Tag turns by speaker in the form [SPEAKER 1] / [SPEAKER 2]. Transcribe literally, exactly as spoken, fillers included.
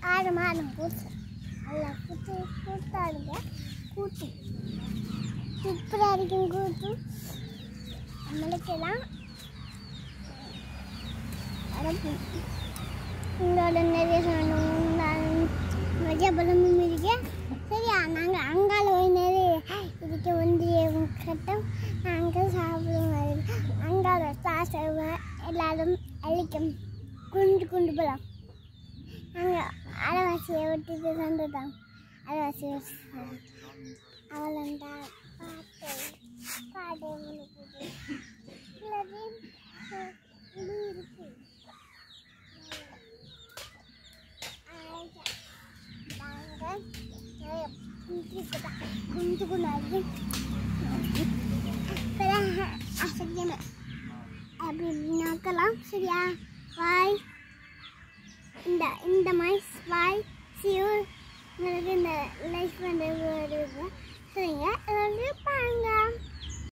[SPEAKER 1] ஆடு மாடு கூத்து நல்லா கூத்து கூத்தாடுங்க கூத்து சூப்பராக இருக்கும் கூத்து நம்மளுக்கெல்லாம் உங்களோட நிறைய சொன்னோம் நிறைய பலமும் இருக்கு சரியா நாங்கள் அங்கால போய் நிறைய இதுக்கு ஒன்றிய கட்டம் நாங்கள் சாப்பிடுவோம் அங்கால சாசை எல்லாரும் அழிக்கும் குண்டு குண்டு போகலாம் நாங்கள் அரைவாசியை விட்டுட்டு வந்துட்டோம் அரைவாசி அவளண்டா பாட்டு பாடு இது இருக்கு குண்டு குண்டாது அசத்தியமே அப்படி நோக்கலாம் சரியா வாய் இந்த இந்த மாதிரி வாய் சியூ உங்களுக்கு இந்த லைஃப் பண்ணுறது சரிங்க பாருங்க